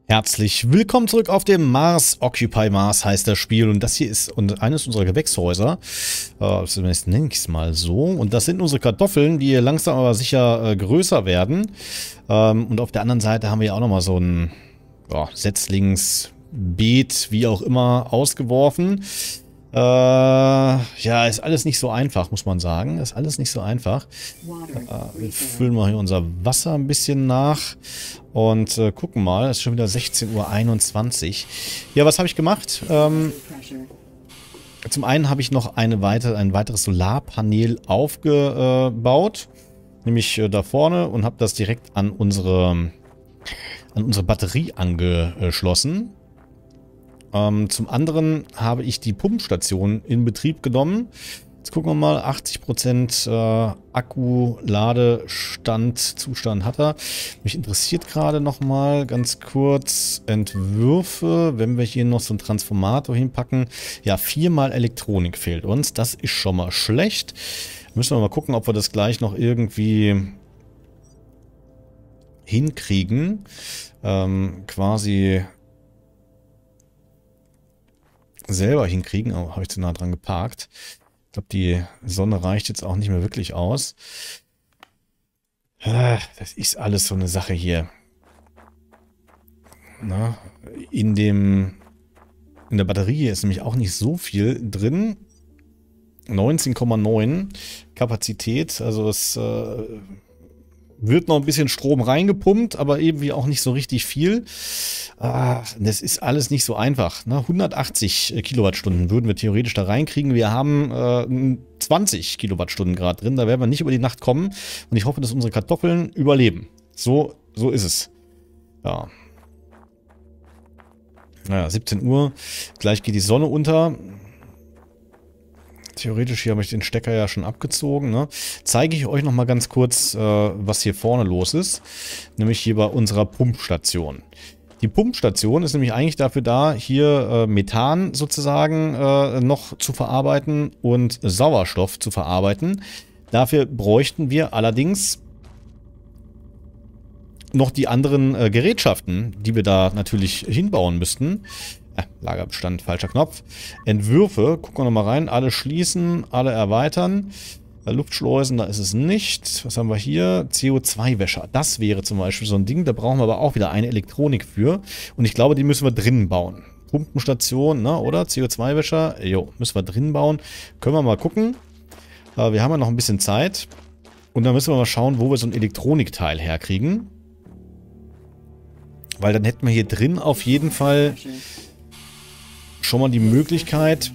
Herzlich willkommen zurück auf dem Mars. Occupy Mars heißt das Spiel und das hier ist eines unserer Gewächshäuser. Zumindest nenne ich es mal so. Und das sind unsere Kartoffeln, die langsam aber sicher größer werden. Und auf der anderen Seite haben wir ja auch nochmal so ein Setzlingsbeet, wie auch immer, ausgeworfen. Ja, ist alles nicht so einfach, muss man sagen. Ist alles nicht so einfach. Wir füllen mal hier unser Wasser ein bisschen nach und gucken mal. Es ist schon wieder 16:21 Uhr. Ja, was habe ich gemacht? Zum einen habe ich noch ein weiteres Solarpanel aufgebaut. Nämlich da vorne und habe das direkt an unsere Batterie angeschlossen. Zum anderen habe ich die Pumpstation in Betrieb genommen. Jetzt gucken wir mal, 80% Akku-Ladestand-Zustand hat er. Mich interessiert gerade nochmal ganz kurz Entwürfe, wenn wir hier noch so einen Transformator hinpacken. Ja, 4-mal Elektronik fehlt uns. Das ist schon mal schlecht. Müssen wir mal gucken, ob wir das gleich noch irgendwie hinkriegen. Quasi selber hinkriegen. Oh, habe ich zu nah dran geparkt. Ich glaube, die Sonne reicht jetzt auch nicht mehr wirklich aus. Das ist alles so eine Sache hier. Na, in der Batterie ist nämlich auch nicht so viel drin. 19,9 Kapazität. Also es wird noch ein bisschen Strom reingepumpt, aber irgendwie auch nicht so richtig viel. Das ist alles nicht so einfach. Ne? 180 Kilowattstunden würden wir theoretisch da reinkriegen. Wir haben 20 Kilowattstunden gerade drin. Da werden wir nicht über die Nacht kommen. Und ich hoffe, dass unsere Kartoffeln überleben. So ist es. Ja. Naja, 17 Uhr. Gleich geht die Sonne unter. Theoretisch hier habe ich den Stecker ja schon abgezogen. Ne? Zeige ich euch nochmal ganz kurz, was hier vorne los ist. Nämlich hier bei unserer Pumpstation. Die Pumpstation ist nämlich eigentlich dafür da, hier Methan sozusagen noch zu verarbeiten und Sauerstoff zu verarbeiten. Dafür bräuchten wir allerdings noch die anderen Gerätschaften, die wir da natürlich hinbauen müssten. Lagerbestand, falscher Knopf. Entwürfe, gucken wir nochmal rein. Alle schließen, alle erweitern. Luftschleusen, da ist es nicht. Was haben wir hier? CO2-Wäscher. Das wäre zum Beispiel so ein Ding. Da brauchen wir aber auch wieder eine Elektronik für. Und ich glaube, die müssen wir drinnen bauen. Pumpenstation, ne, oder? CO2-Wäscher. Jo, müssen wir drinnen bauen. Können wir mal gucken. Wir haben ja noch ein bisschen Zeit. Und dann müssen wir mal schauen, wo wir so ein Elektronikteil herkriegen. Weil dann hätten wir hier drin auf jeden Fall schon mal die Möglichkeit,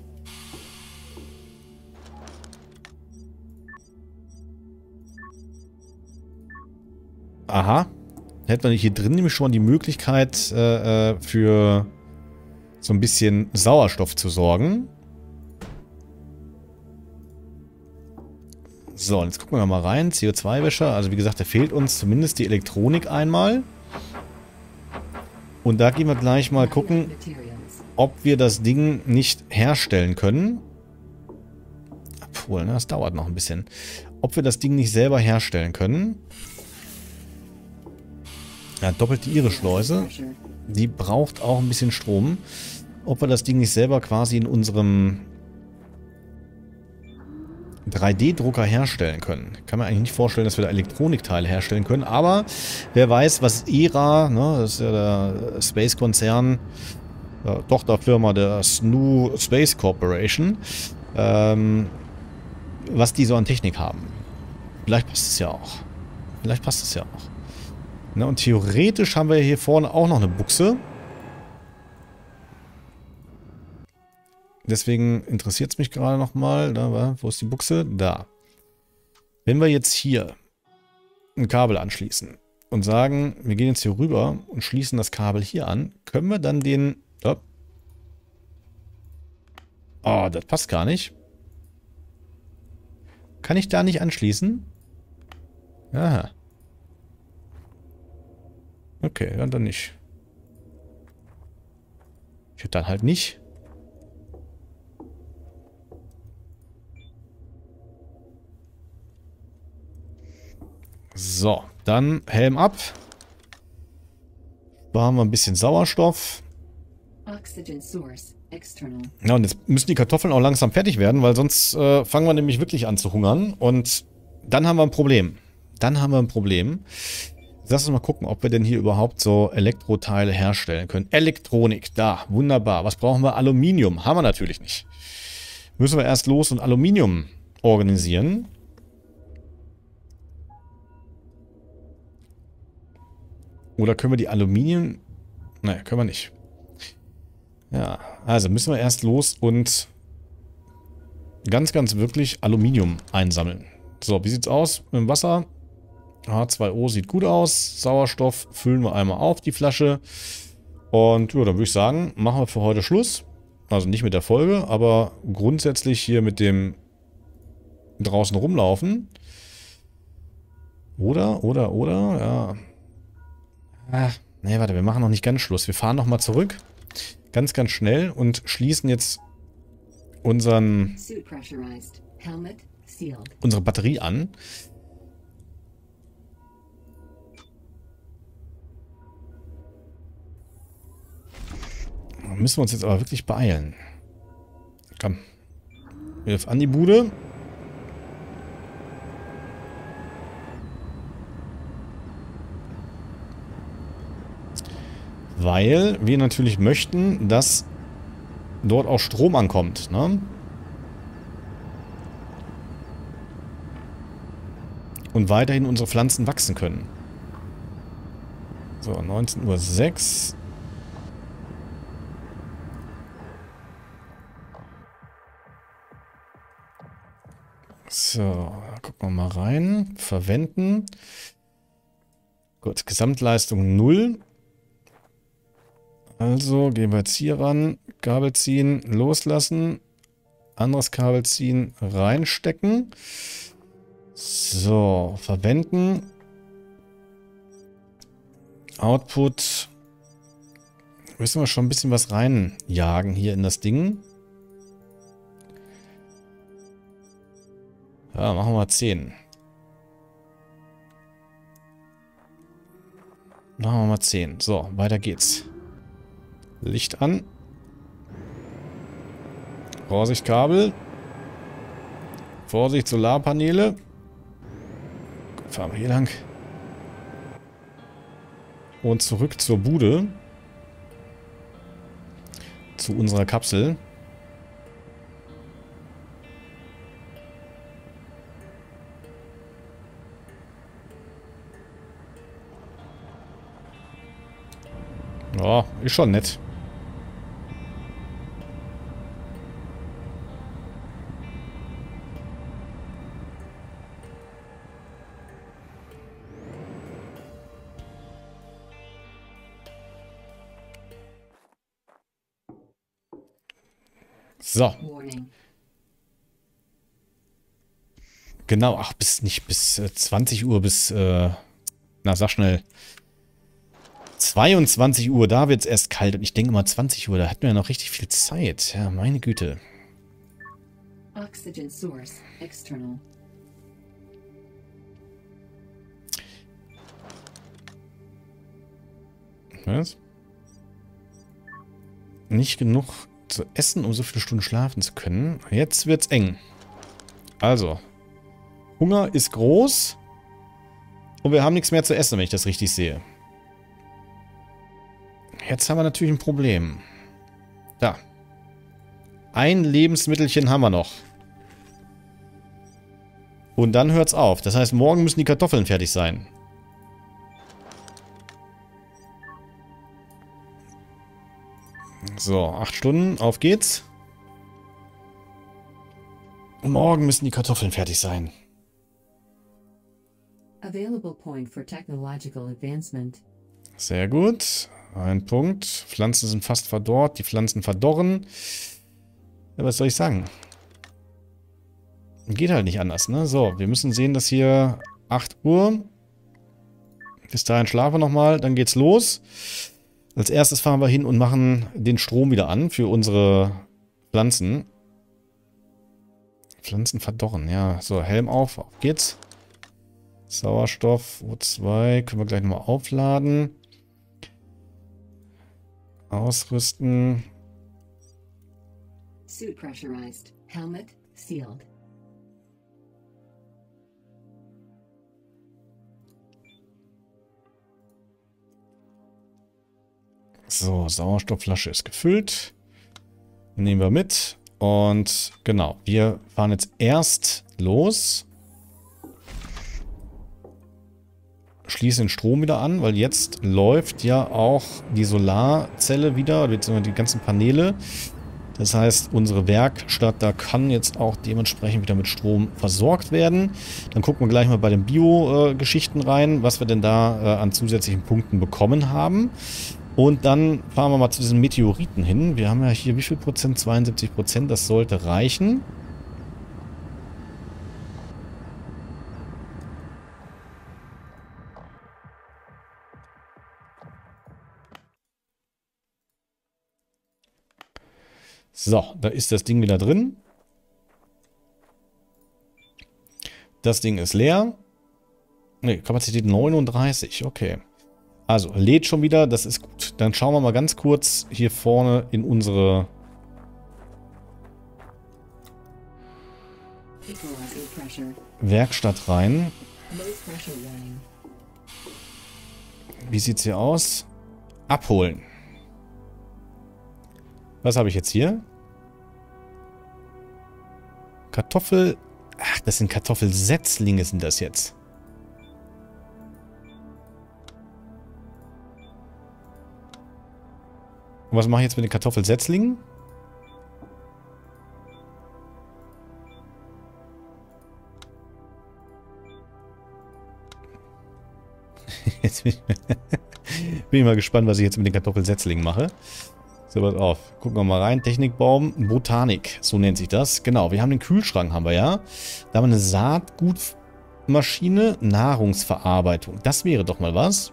hätten wir hier drin nämlich schon mal die Möglichkeit für so ein bisschen Sauerstoff zu sorgen. So, und jetzt gucken wir mal rein. CO2-Wäscher, also wie gesagt, da fehlt uns zumindest die Elektronik einmal. Und da gehen wir gleich mal gucken, ob wir das Ding nicht herstellen können. Obwohl, ne, das dauert noch ein bisschen. Ob wir das Ding nicht selber herstellen können. Ja, doppelte Iris-Schleuse. Die braucht auch ein bisschen Strom. Ob wir das Ding nicht selber quasi in unserem 3D-Drucker herstellen können. Kann man eigentlich nicht vorstellen, dass wir da Elektronikteile herstellen können. Aber wer weiß, was ERA, ne, das ist ja der Space-Konzern, Tochterfirma der SNU Space Corporation, was die so an Technik haben. Vielleicht passt es ja auch. Vielleicht passt es ja auch. Ne, und theoretisch haben wir hier vorne auch noch eine Buchse. Deswegen interessiert es mich gerade nochmal. Wo ist die Buchse? Da. Wenn wir jetzt hier ein Kabel anschließen und sagen, wir gehen jetzt hier rüber und schließen das Kabel hier an, können wir dann den... Oh, das passt gar nicht. Kann ich da nicht anschließen? Aha. Okay, dann nicht. Dann halt nicht. So, dann Helm ab. Sparen wir ein bisschen Sauerstoff. Ja, und jetzt müssen die Kartoffeln auch langsam fertig werden, weil sonst fangen wir nämlich wirklich an zu hungern. Und dann haben wir ein Problem. Lass uns mal gucken, ob wir denn hier überhaupt so Elektroteile herstellen können. Elektronik, da, wunderbar. Was brauchen wir? Aluminium. Haben wir natürlich nicht. Müssen wir erst los und Aluminium organisieren. Oder können wir die Aluminium... Nein, können wir nicht. Ja, also müssen wir erst los und ganz, ganz wirklich Aluminium einsammeln. So, wie sieht's aus mit dem Wasser? H2O sieht gut aus. Sauerstoff füllen wir einmal auf, die Flasche. Und ja, dann würde ich sagen, machen wir für heute Schluss. Also nicht mit der Folge, aber grundsätzlich hier mit dem draußen rumlaufen. Oder, ja. Ach, nee, warte, wir machen noch nicht ganz Schluss. Wir fahren nochmal zurück. Ganz, ganz schnell und schließen jetzt unsere Batterie an. Da müssen wir uns jetzt aber wirklich beeilen. Komm. Wirf an die Bude. Weil wir natürlich möchten, dass dort auch Strom ankommt, ne? Und weiterhin unsere Pflanzen wachsen können. So, 19:06 Uhr. So, gucken wir mal rein. Verwenden. Gut, Gesamtleistung 0. Also gehen wir jetzt hier ran. Kabel ziehen, loslassen. Anderes Kabel ziehen, reinstecken. So, verwenden. Output. Müssen wir schon ein bisschen was reinjagen hier in das Ding. Ja, machen wir mal 10. Machen wir mal 10. So, weiter geht's. Licht an. Vorsicht Kabel. Vorsicht Solarpaneele. Gut, fahren wir hier lang. Und zurück zur Bude. Zu unserer Kapsel. Ja, ist schon nett. So. Genau, ach, bis 20 Uhr, na, sag schnell. 22 Uhr, da wird es erst kalt. Und ich denke mal 20 Uhr, da hatten wir ja noch richtig viel Zeit. Ja, meine Güte. Oxygen source external. Was? Nicht genug zu essen, um so viele Stunden schlafen zu können. Jetzt wird's eng. Also. Hunger ist groß. Und wir haben nichts mehr zu essen, wenn ich das richtig sehe. Jetzt haben wir natürlich ein Problem. Da. Ein Lebensmittelchen haben wir noch. Und dann hört's auf. Das heißt, morgen müssen die Kartoffeln fertig sein. So, 8 Stunden. Auf geht's. Morgen müssen die Kartoffeln fertig sein. Available point for technological advancement. Sehr gut. Ein Punkt. Pflanzen sind fast verdorrt. Die Pflanzen verdorren. Ja, was soll ich sagen? Geht halt nicht anders, ne? So, wir müssen sehen, dass hier 8 Uhr. Bis dahin schlafen wir nochmal. Dann geht's los. Als erstes fahren wir hin und machen den Strom wieder an für unsere Pflanzen. Pflanzen verdorren, ja. So, Helm auf. Auf geht's. Sauerstoff, O2. Können wir gleich nochmal aufladen. Ausrüsten. Suit pressurized. Helmet sealed. So, Sauerstoffflasche ist gefüllt. Nehmen wir mit. Und genau, wir fahren jetzt erst los. Schließen den Strom wieder an, weil jetzt läuft ja auch die Solarzelle wieder, beziehungsweise die ganzen Paneele. Das heißt, unsere Werkstatt, da kann jetzt auch dementsprechend wieder mit Strom versorgt werden. Dann gucken wir gleich mal bei den Bio-Geschichten rein, was wir denn da an zusätzlichen Punkten bekommen haben. Und dann fahren wir mal zu diesen Meteoriten hin. Wir haben ja hier wie viel Prozent? 72%, das sollte reichen. So, da ist das Ding wieder drin. Das Ding ist leer. Ne, Kapazität 39, okay. Also, lädt schon wieder, das ist gut. Dann schauen wir mal ganz kurz hier vorne in unsere Werkstatt rein. Wie sieht es hier aus? Abholen. Was habe ich jetzt hier? Kartoffel... Ach, das sind Kartoffelsetzlinge sind das jetzt. Und was mache ich jetzt mit den Kartoffelsetzlingen? Jetzt bin ich mal gespannt, was ich jetzt mit den Kartoffelsetzlingen mache. So, pass auf. Gucken wir mal rein. Technikbaum, Botanik, so nennt sich das. Genau, wir haben den Kühlschrank, haben wir ja. Da haben wir eine Saatgutmaschine, Nahrungsverarbeitung. Das wäre doch mal was.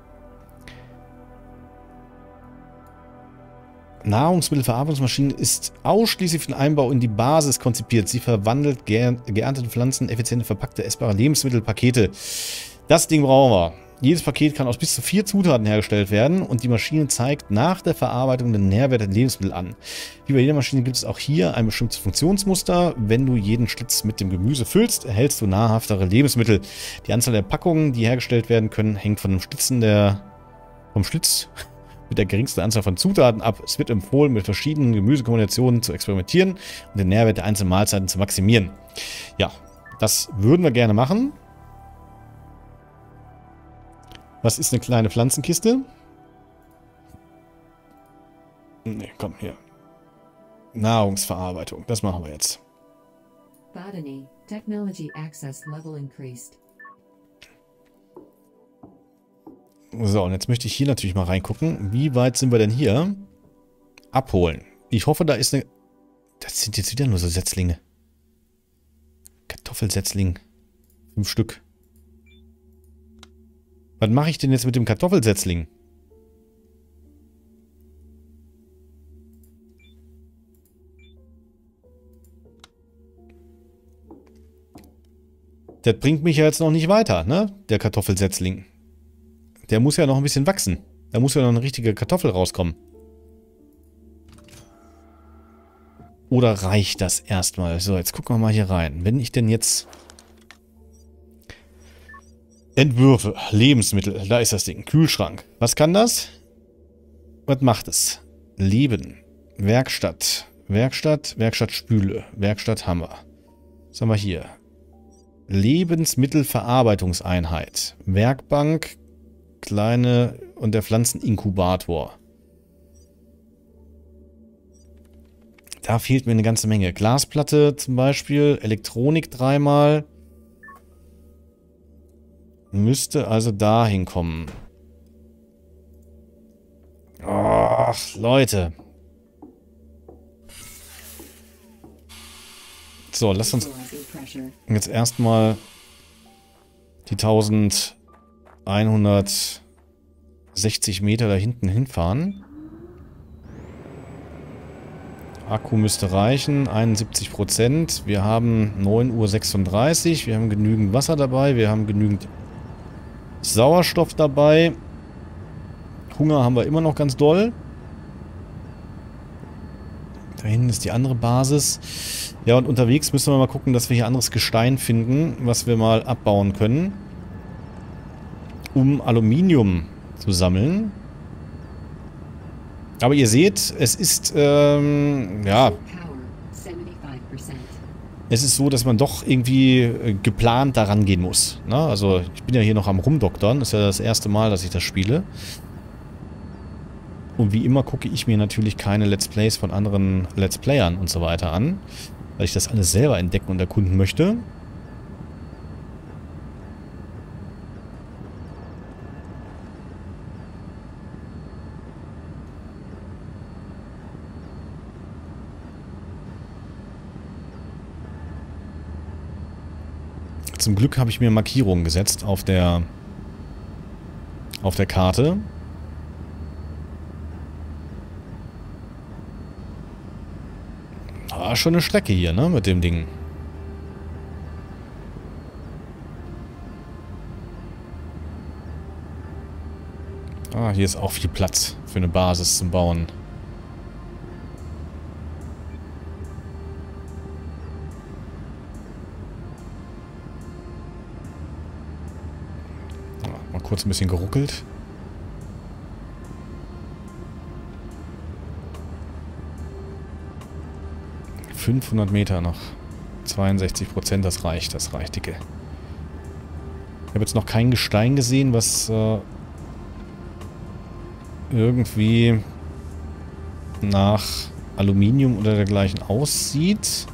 Nahrungsmittelverarbeitungsmaschine ist ausschließlich für den Einbau in die Basis konzipiert. Sie verwandelt geerntete Pflanzen, effiziente verpackte, essbare Lebensmittelpakete. Das Ding brauchen wir. Jedes Paket kann aus bis zu 4 Zutaten hergestellt werden und die Maschine zeigt nach der Verarbeitung den Nährwert der Lebensmittel an. Wie bei jeder Maschine gibt es auch hier ein bestimmtes Funktionsmuster. Wenn du jeden Schlitz mit dem Gemüse füllst, erhältst du nahrhaftere Lebensmittel. Die Anzahl der Packungen, die hergestellt werden können, hängt von dem vom Schlitz mit der geringsten Anzahl von Zutaten ab. Es wird empfohlen, mit verschiedenen Gemüsekombinationen zu experimentieren und den Nährwert der einzelnen Mahlzeiten zu maximieren. Ja, das würden wir gerne machen. Was ist eine kleine Pflanzenkiste? Ne, komm, hier. Nahrungsverarbeitung, das machen wir jetzt. Botany, Technology Access Level increased. So, und jetzt möchte ich hier natürlich mal reingucken. Wie weit sind wir denn hier? Abholen. Ich hoffe, da ist eine... Das sind jetzt wieder nur so Setzlinge. Kartoffelsetzling. 5 Stück. Was mache ich denn jetzt mit dem Kartoffelsetzling? Das bringt mich ja jetzt noch nicht weiter, ne? Der Kartoffelsetzling. Der muss ja noch ein bisschen wachsen. Da muss ja noch eine richtige Kartoffel rauskommen. Oder reicht das erstmal? So, jetzt gucken wir mal hier rein. Wenn ich denn jetzt... Entwürfe, Lebensmittel, da ist das Ding. Kühlschrank. Was kann das? Was macht es? Leben, Werkstatt, Werkstattspüle, Werkstatthammer. Was haben wir hier? Lebensmittelverarbeitungseinheit, Werkbank, kleine und der Pflanzeninkubator. Da fehlt mir eine ganze Menge. Glasplatte zum Beispiel, Elektronik 3-mal. Müsste also da hinkommen. Ach, Leute. So, lasst uns jetzt erstmal die 1160 Meter da hinten hinfahren. Akku müsste reichen, 71%. Wir haben 9:36 Uhr. Wir haben genügend Wasser dabei. Wir haben genügend Sauerstoff dabei. Hunger haben wir immer noch ganz doll. Da hinten ist die andere Basis. Ja, und unterwegs müssen wir mal gucken, dass wir hier anderes Gestein finden, was wir mal abbauen können, um Aluminium zu sammeln. Aber ihr seht, es ist, ja, es ist so, dass man doch irgendwie geplant daran gehen muss. Ne? Also ich bin ja hier noch am Rumdoktern. Das ist ja das erste Mal, dass ich das spiele. Und wie immer gucke ich mir natürlich keine Let's Plays von anderen Let's Playern und so weiter an, weil ich das alles selber entdecken und erkunden möchte. Zum Glück habe ich mir Markierungen gesetzt auf der Karte. Ah, schon eine Strecke hier, ne, mit dem Ding. Ah, hier ist auch viel Platz für eine Basis zum Bauen. Mal kurz ein bisschen geruckelt. ...500 Meter noch. 62%, das reicht, dicke. Ich habe jetzt noch kein Gestein gesehen, was irgendwie nach Aluminium oder dergleichen aussieht.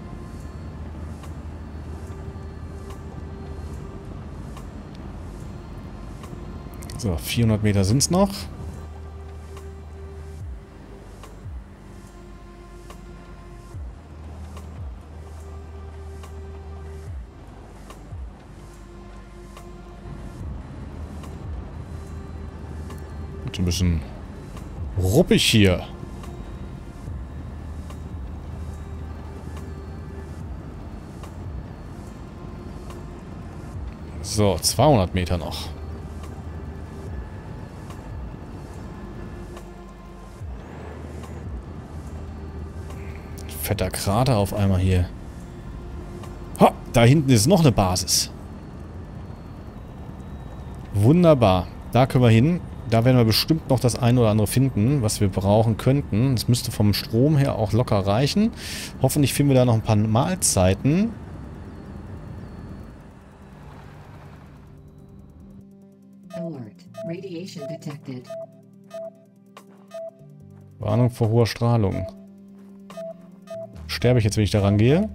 So, 400 Meter sind es noch. Ein bisschen ruppig hier. So, 200 Meter noch. Fetter Krater auf einmal hier. Ha, da hinten ist noch eine Basis. Wunderbar. Da können wir hin. Da werden wir bestimmt noch das eine oder andere finden, was wir brauchen könnten. Das müsste vom Strom her auch locker reichen. Hoffentlich finden wir da noch ein paar Mahlzeiten. Alert. Radiation detected. Warnung vor hoher Strahlung. Sterbe ich jetzt, wenn ich da rangehe?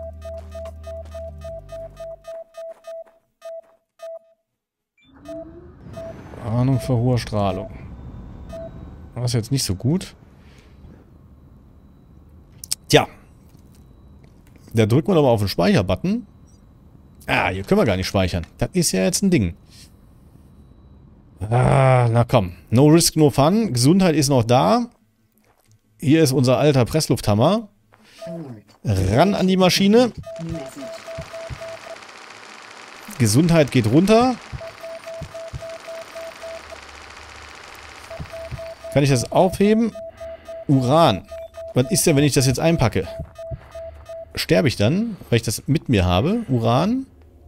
Warnung vor hoher Strahlung. Das ist jetzt nicht so gut. Tja. Da drücken wir doch mal auf den Speicher-Button. Ah, hier können wir gar nicht speichern. Das ist ja jetzt ein Ding. Ah, na komm. No risk, no fun. Gesundheit ist noch da. Hier ist unser alter Presslufthammer. Ran an die Maschine. Gesundheit geht runter. Kann ich das aufheben? Uran. Was ist denn, wenn ich das jetzt einpacke? Sterbe ich dann, weil ich das mit mir habe? Uran?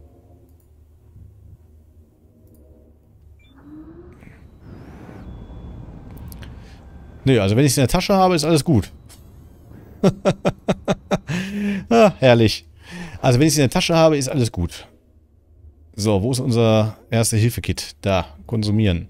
Nö, also wenn ich es in der Tasche habe, ist alles gut. Ah, herrlich. Also wenn ich es in der Tasche habe, ist alles gut. So, wo ist unser Erste-Hilfe-Kit? Da, konsumieren.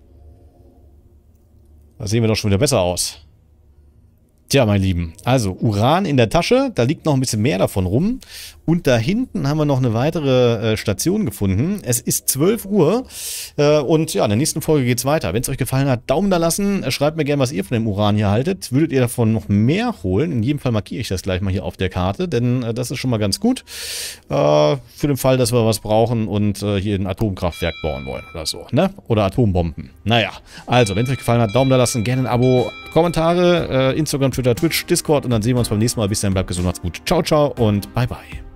Da sehen wir doch schon wieder besser aus. Tja, meine Lieben. Also, Uran in der Tasche. Da liegt noch ein bisschen mehr davon rum. Und da hinten haben wir noch eine weitere Station gefunden. Es ist 12 Uhr. Und ja, in der nächsten Folge geht's weiter. Wenn es euch gefallen hat, Daumen da lassen. Schreibt mir gerne, was ihr von dem Uran hier haltet. Würdet ihr davon noch mehr holen? In jedem Fall markiere ich das gleich mal hier auf der Karte. Denn das ist schon mal ganz gut. Für den Fall, dass wir was brauchen und hier ein Atomkraftwerk bauen wollen oder so. Ne? Oder Atombomben. Naja, also, wenn es euch gefallen hat, Daumen da lassen. Gerne ein Abo, Kommentare, Instagram, Twitter, Twitch, Discord. Und dann sehen wir uns beim nächsten Mal. Bis dann, bleibt gesund, macht's gut. Ciao, ciao und bye, bye.